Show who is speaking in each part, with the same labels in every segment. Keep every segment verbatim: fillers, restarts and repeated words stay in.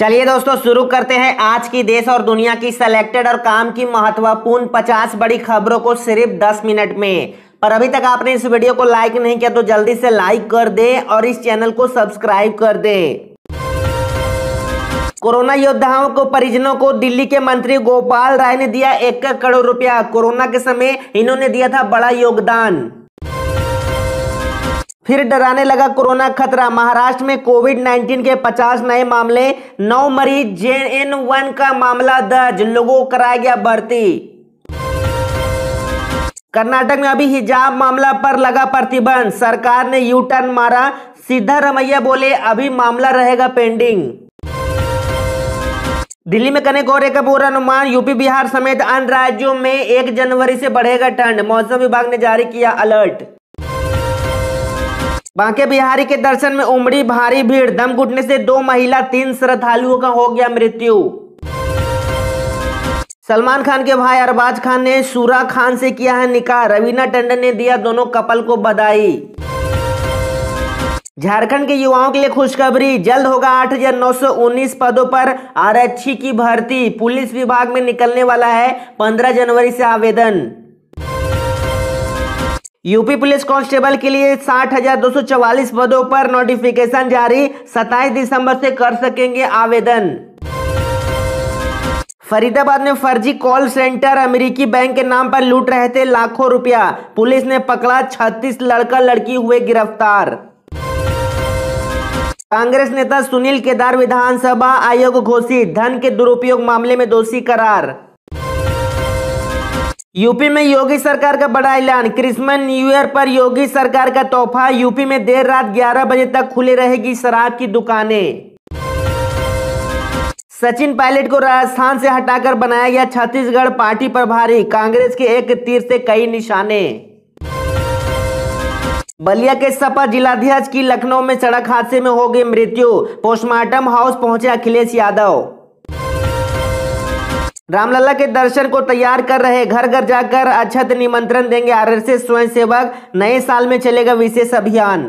Speaker 1: चलिए दोस्तों शुरू करते हैं आज की देश और दुनिया की सिलेक्टेड और काम की महत्वपूर्ण पचास बड़ी खबरों को सिर्फ दस मिनट में। पर अभी तक आपने इस वीडियो को लाइक नहीं किया तो जल्दी से लाइक कर दें और इस चैनल को सब्सक्राइब कर दें। कोरोना योद्धाओं को परिजनों को दिल्ली के मंत्री गोपाल राय ने दिया एक करोड़ रुपया। कोरोना के समय इन्होंने दिया था बड़ा योगदान। फिर डराने लगा कोरोना खतरा। महाराष्ट्र में कोविड नाइन्टीन के पचास नए मामले, नौ मरीज जे एन वन का मामला दर्ज, लोगों को कराया गया भर्ती। कर्नाटक में अभी हिजाब मामला पर लगा प्रतिबंध, सरकार ने यू टर्न मारा। सिद्धारमैया बोले अभी मामला रहेगा पेंडिंग। दिल्ली में घने कोहरे का पूर्वानुमान, यूपी बिहार समेत अन्य राज्यों में एक जनवरी से बढ़ेगा ठंड, मौसम विभाग ने जारी किया अलर्ट। बांके बिहारी के दर्शन में उमड़ी भारी भीड़, दम घुटने से दो महिला तीन श्रद्धालुओं का हो गया मृत्यु। सलमान खान के भाई अरबाज खान ने सूरा खान से किया है निकाह, रवीना टंडन ने दिया दोनों कपल को बधाई। झारखंड के युवाओं के लिए खुशखबरी, जल्द होगा आठ हजार नौ सौ उन्नीस पदों पर आरक्षी की भर्ती। पुलिस विभाग में निकलने वाला है पंद्रह जनवरी से आवेदन। यूपी पुलिस कांस्टेबल के लिए साठ हजार दो सौ चवालीस पदों पर नोटिफिकेशन जारी, सत्ताईस दिसंबर से कर सकेंगे आवेदन। फरीदाबाद में फर्जी कॉल सेंटर, अमेरिकी बैंक के नाम पर लूट रहे थे लाखों रुपया, पुलिस ने पकड़ा छत्तीस लड़का लड़की हुए गिरफ्तार। कांग्रेस नेता सुनील केदार विधानसभा आयोग घोषित, धन के दुरुपयोग मामले में दोषी करार। यूपी में योगी सरकार का बड़ा ऐलान, क्रिसमस न्यू ईयर पर योगी सरकार का तोहफा, यूपी में देर रात ग्यारह बजे तक खुली रहेगी शराब की दुकानें। सचिन पायलट को राजस्थान से हटाकर बनाया गया छत्तीसगढ़ पार्टी प्रभारी, कांग्रेस के एक तीर से कई निशाने। बलिया के सपा जिलाध्यक्ष की लखनऊ में सड़क हादसे में हो गई मृत्यु, पोस्टमार्टम हाउस पहुंचे अखिलेश यादव। रामलला के दर्शन को तैयार कर रहे, घर घर जाकर अक्षत निमंत्रण देंगे आरएसएस स्वयंसेवक, नए साल में चलेगा विशेष अभियान।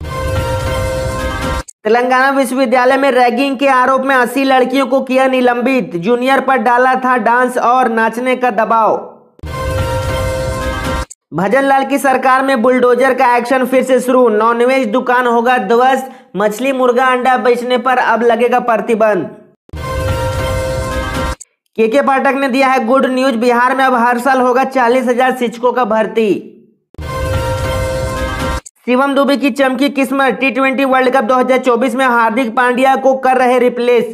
Speaker 1: तेलंगाना विश्वविद्यालय में रैगिंग के आरोप में अस्सी लड़कियों को किया निलंबित, जूनियर पर डाला था डांस और नाचने का दबाव। भजन लाल की सरकार में बुलडोजर का एक्शन फिर से शुरू, नॉनवेज दुकान होगा ध्वस्त, मछली मुर्गा अंडा बेचने पर अब लगेगा प्रतिबंध। के के पाठक ने दिया है गुड न्यूज, बिहार में अब हर साल होगा चालीस हजार शिक्षकों का भर्ती। शिवम दुबे की चमकी किस्मत, टी ट्वेंटी वर्ल्ड कप दो हजार चौबीस में हार्दिक पांड्या को कर रहे रिप्लेस।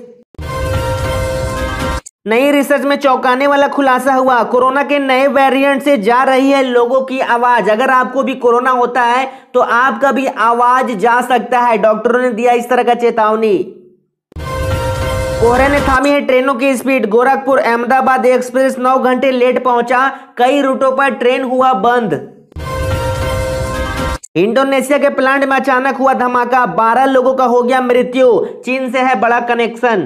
Speaker 1: नई रिसर्च में चौंकाने वाला खुलासा हुआ, कोरोना के नए वेरिएंट से जा रही है लोगों की आवाज। अगर आपको भी कोरोना होता है तो आपका भी आवाज जा सकता है, डॉक्टरों ने दिया इस तरह का चेतावनी। कोहरे ने थामी है ट्रेनों की स्पीड, गोरखपुर अहमदाबाद एक्सप्रेस नौ घंटे लेट पहुंचा, कई रूटों पर ट्रेन हुआ बंद। इंडोनेशिया के प्लांट में अचानक हुआ धमाका, बारह लोगों का हो गया मृत्यु, चीन से है बड़ा कनेक्शन।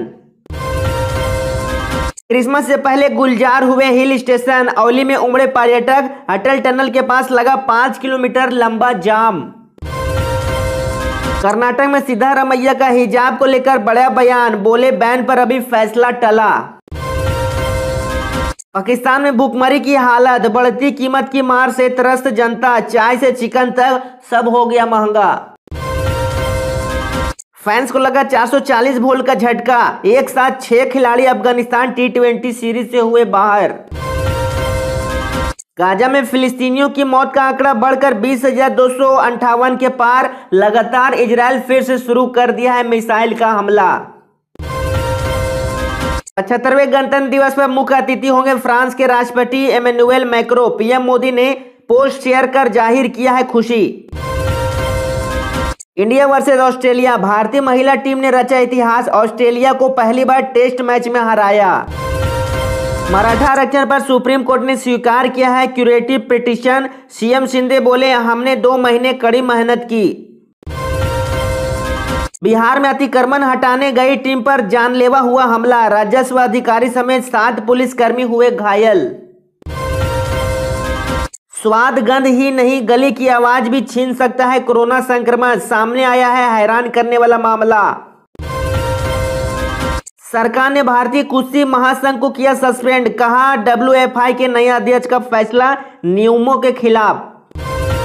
Speaker 1: क्रिसमस से पहले गुलजार हुए हिल स्टेशन, औली में उमड़े पर्यटक, अटल टनल के पास लगा पांच किलोमीटर लंबा जाम। कर्नाटक में सिद्धारमैया का हिजाब को लेकर बड़ा बयान, बोले बैन पर अभी फैसला टला। पाकिस्तान में भूखमरी की हालत, बढ़ती कीमत की मार से त्रस्त जनता, चाय से चिकन तक सब हो गया महंगा। फैंस को लगा चार सौ चालीस वोल्ट का झटका, एक साथ छह खिलाड़ी अफगानिस्तान टी ट्वेंटी सीरीज से हुए बाहर। गाजा में फिलिस्तीनियों की मौत का आंकड़ा बढ़कर बीस हजार दो सौ अंठावन के पार, लगातार इजराइल फिर से शुरू कर दिया है मिसाइल का हमला। पचहत्तरवें गणतंत्र दिवस पर मुख्य अतिथि होंगे फ्रांस के राष्ट्रपति एमेनुएल मैक्रो, पीएम मोदी ने पोस्ट शेयर कर जाहिर किया है खुशी। इंडिया वर्सेस ऑस्ट्रेलिया, भारतीय महिला टीम ने रचा इतिहास, ऑस्ट्रेलिया को पहली बार टेस्ट मैच में हराया। मराठा आरक्षण पर सुप्रीम कोर्ट ने स्वीकार किया है क्यूरेटिव पिटीशन, सीएम शिंदे बोले हमने दो महीने कड़ी मेहनत की। बिहार में अतिक्रमण हटाने गई टीम पर जानलेवा हुआ हमला, राजस्व अधिकारी समेत सात पुलिसकर्मी हुए घायल। स्वाद गंध ही नहीं गले की आवाज भी छीन सकता है कोरोना संक्रमण, सामने आया है हैरान करने वाला मामला। सरकार ने भारतीय कुश्ती महासंघ को किया सस्पेंड, कहा डब्ल्यू एफ आई के नए अध्यक्ष का फैसला नियमों के खिलाफ।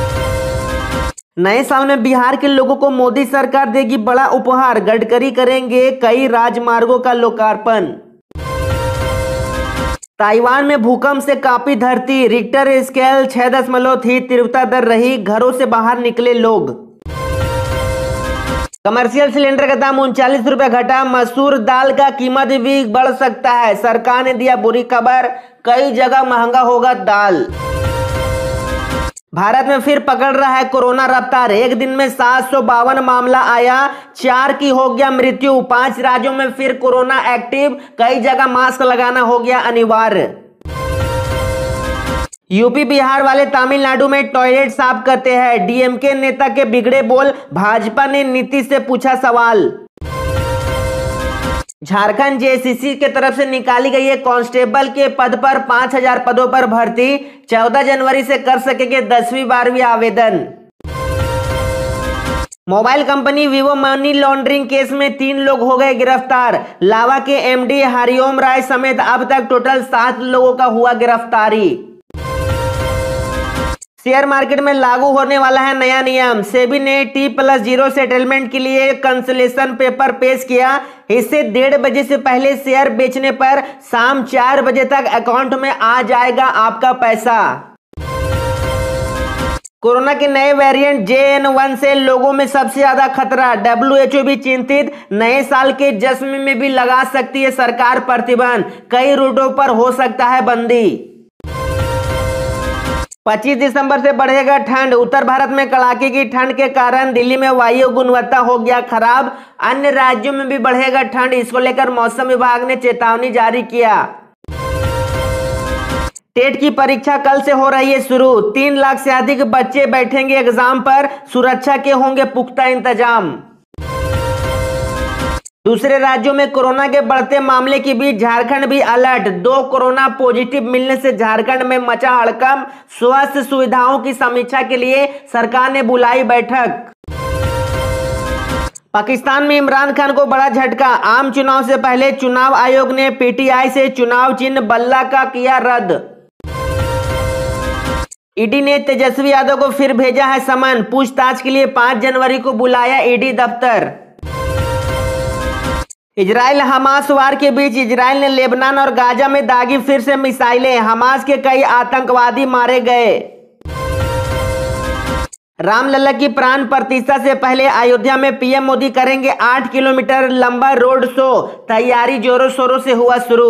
Speaker 1: नए साल में बिहार के लोगों को मोदी सरकार देगी बड़ा उपहार, गडकरी करेंगे कई राजमार्गों का लोकार्पण। ताइवान में भूकंप से कांपी धरती, रिक्टर स्केल छह दशमलव थी तीव्रता दर रही, घरों से बाहर निकले लोग। कमर्शियल सिलेंडर का दाम उनचालीस रुपए घटा, मसूर दाल का कीमत भी बढ़ सकता है, सरकार ने दिया बुरी खबर, कई जगह महंगा होगा दाल। भारत में फिर पकड़ रहा है कोरोना रफ्तार, एक दिन में सात सौ बावन मामला आया, चार की हो गया मृत्यु। पांच राज्यों में फिर कोरोना एक्टिव, कई जगह मास्क लगाना हो गया अनिवार्य। यूपी बिहार वाले तमिलनाडु में टॉयलेट साफ करते हैं, डीएमके नेता के बिगड़े बोल, भाजपा ने नीतीश से पूछा सवाल। झारखंड जेसीसी के तरफ से निकाली गई है कांस्टेबल के पद पर पांच हजार पदों पर भर्ती, चौदह जनवरी से कर सकेंगे दसवीं बारहवीं आवेदन। Mobile company Vivo money laundering case में तीन लोग हो गए गिरफ्तार, लावा के एमडी हरिओम राय समेत अब तक टोटल सात लोगों का हुआ गिरफ्तारी। शेयर मार्केट में लागू होने वाला है नया नियम, सेबी ने टी प्लस जीरो सेटलमेंट के लिए कंसलेशन पेपर पेश किया, इससे डेढ़ बजे से पहले शेयर बेचने पर शाम चार बजे तक अकाउंट में आ जाएगा आपका पैसा। कोरोना के नए वेरिएंट जे एन वन से लोगों में सबसे ज्यादा खतरा, डब्ल्यू एच ओ भी चिंतित, नए साल के जश्न में भी लगा सकती है सरकार प्रतिबंध, कई रूटों पर हो सकता है बंदी। पच्चीस दिसंबर से बढ़ेगा ठंड, उत्तर भारत में कड़ाके की ठंड के कारण दिल्ली में वायु गुणवत्ता हो गया खराब, अन्य राज्यों में भी बढ़ेगा ठंड, इसको लेकर मौसम विभाग ने चेतावनी जारी किया। टेट की परीक्षा कल से हो रही है शुरू, तीन लाख से अधिक बच्चे बैठेंगे एग्जाम पर, सुरक्षा के होंगे पुख्ता इंतजाम। दूसरे राज्यों में कोरोना के बढ़ते मामले के बीच झारखंड भी अलर्ट, दो कोरोना पॉजिटिव मिलने से झारखंड में मचा हड़कंप, स्वास्थ्य सुविधाओं की समीक्षा के लिए सरकार ने बुलाई बैठक। पाकिस्तान में इमरान खान को बड़ा झटका, आम चुनाव से पहले चुनाव आयोग ने पीटीआई से चुनाव चिन्ह बल्ला का किया रद्द। ईडी ने तेजस्वी यादव को फिर भेजा है समन, पूछताछ के लिए पांच जनवरी को बुलाया ईडी दफ्तर। इजराइल हमास वार के बीच इजराइल ने लेबनान और गाजा में दागी फिर से मिसाइलें, हमास के कई आतंकवादी मारे गए। रामलला की प्राण प्रतिष्ठा से पहले अयोध्या में पीएम मोदी करेंगे आठ किलोमीटर लंबा रोड शो, तैयारी जोरों शोरों से हुआ शुरू।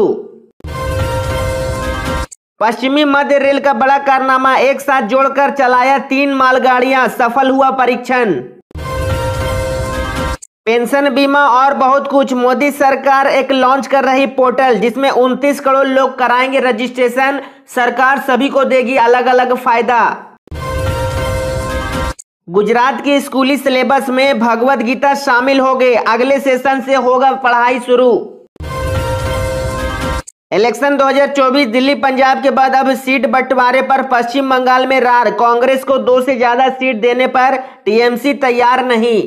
Speaker 1: पश्चिमी मध्य रेल का बड़ा कारनामा, एक साथ जोड़कर चलाया तीन मालगाड़ियां, सफल हुआ परीक्षण। पेंशन बीमा और बहुत कुछ, मोदी सरकार एक लॉन्च कर रही पोर्टल जिसमें उनतीस करोड़ लोग कराएंगे रजिस्ट्रेशन, सरकार सभी को देगी अलग अलग फायदा। गुजरात के स्कूली सिलेबस में भगवत गीता शामिल हो गए, अगले सेशन से होगा पढ़ाई शुरू। इलेक्शन दो हज़ार चौबीस, दिल्ली पंजाब के बाद अब सीट बंटवारे पर पश्चिम बंगाल में रार, कांग्रेस को दो से ज्यादा सीट देने पर टीएमसी तैयार नहीं।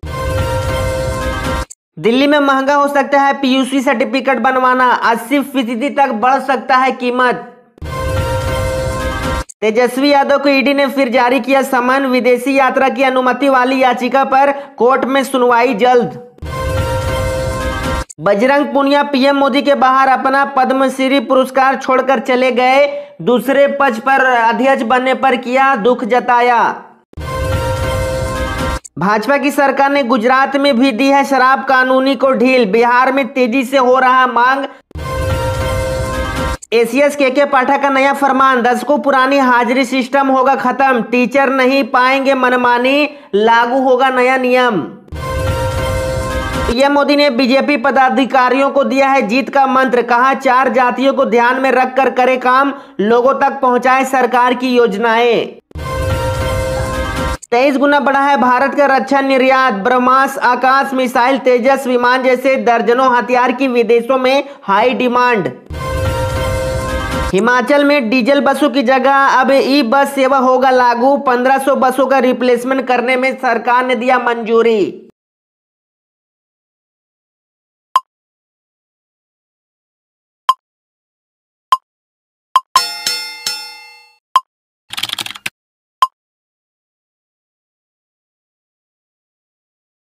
Speaker 1: दिल्ली में महंगा हो सकता है पीयूसी सर्टिफिकेट बनवाना, अस्सी फीसदी तक बढ़ सकता है कीमत। तेजस्वी यादव को ईडी ने फिर जारी किया समन, विदेशी यात्रा की अनुमति वाली याचिका पर कोर्ट में सुनवाई जल्द। बजरंग पुनिया पीएम मोदी के बाहर अपना पद्मश्री पुरस्कार छोड़कर चले गए, दूसरे पद पर अध्यक्ष बनने पर किया दुख जताया। भाजपा की सरकार ने गुजरात में भी दी है शराब कानूनी को ढील, बिहार में तेजी से हो रहा मांग। एसीएस के के पाठक का नया फरमान, दशकों पुरानी हाजिरी सिस्टम होगा खत्म, टीचर नहीं पाएंगे मनमानी, लागू होगा नया नियम। पीएम मोदी ने बीजेपी पदाधिकारियों को दिया है जीत का मंत्र, कहा चार जातियों को ध्यान में रखकर करे काम, लोगों तक पहुंचाए सरकार की योजनाएं। तेईस गुना बढ़ा है भारत का रक्षा निर्यात, ब्रह्मास आकाश मिसाइल, तेजस विमान जैसे दर्जनों हथियार की विदेशों में हाई डिमांड। हिमाचल में डीजल बसों की जगह अब ई बस सेवा होगा लागू, पंद्रह सौ बसों का रिप्लेसमेंट करने में सरकार ने दिया मंजूरी।